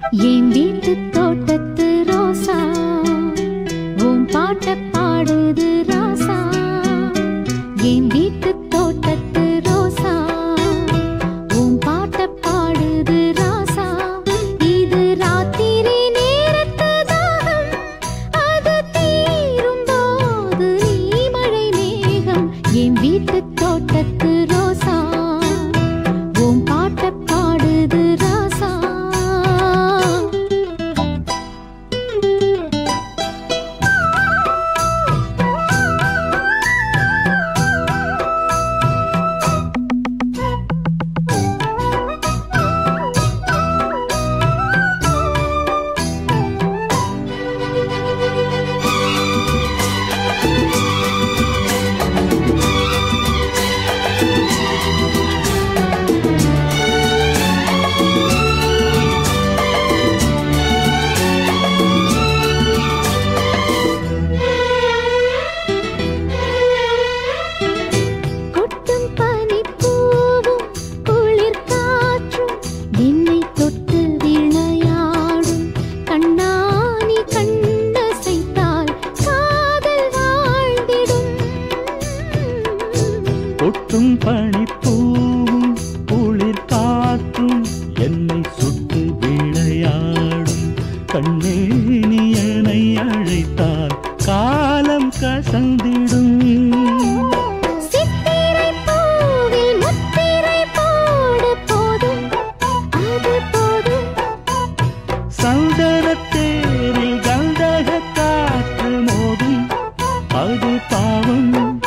என் வீட்டு தோட்டத்து ரோசா உன் பாட்ட பாடுது ராசா. என் வீட்டு தோட்டத்து ரோசா உன் பாட்ட பாடுது ராசா. இது ராத்திரி நேரத்து தாகம், அது தீரும் போது நீ மழை மேகம். என் வீட்டு தோட்டத்து ரோசா உன் பாட்ட பாடுது ராசா. கொட்டும் பனிப்பூவும் குளிர் காற்றும் என்னை சுட்டு விளையாடும். கண்ணே நீ என்னை அழைத்தால் காலம் கசந்திடும். சந்தனத்தேரில் கந்தக காற்று மோதும், அது பாவம்.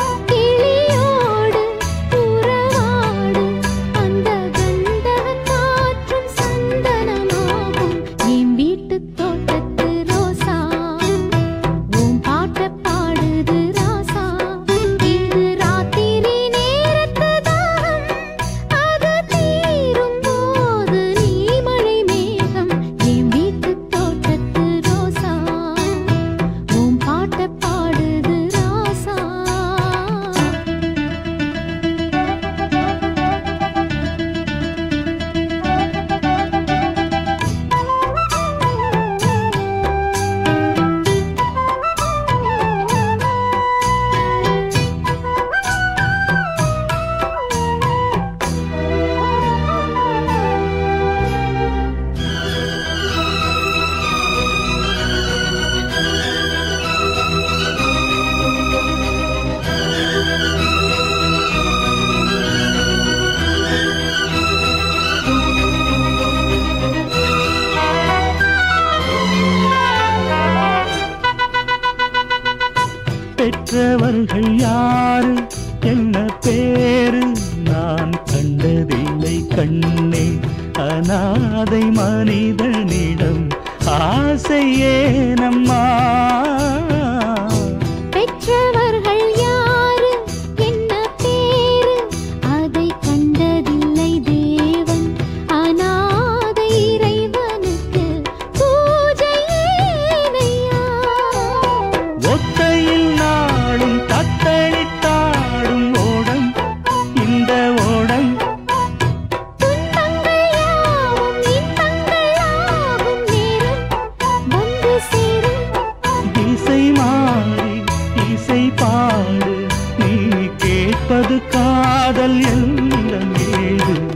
பெற்றவர்கள் யாரு, என்ன பேரு நான் கண்டதில்லை கண்ணே. அநாதை மனிதனிடம் ஆசை ஏனம்மா. பெற்றவர்கள் யாரு, என்ன பேரு, அதை கண்டதில்லை தேவன். அநாதை இறைவனுக்கு பூஜை ஏனையா. ஒத்தையில் நாளும் தத்தளித்தாடும் ஓடம் இந்த ஓடம். துன்பங்கள் யாவும் இன்பங்கள் ஆகும் நேரம் வந்து சேரும். இசை மாறி இசை பாடு, நீ கேட்பது காதல் எல்லாம் ஏது.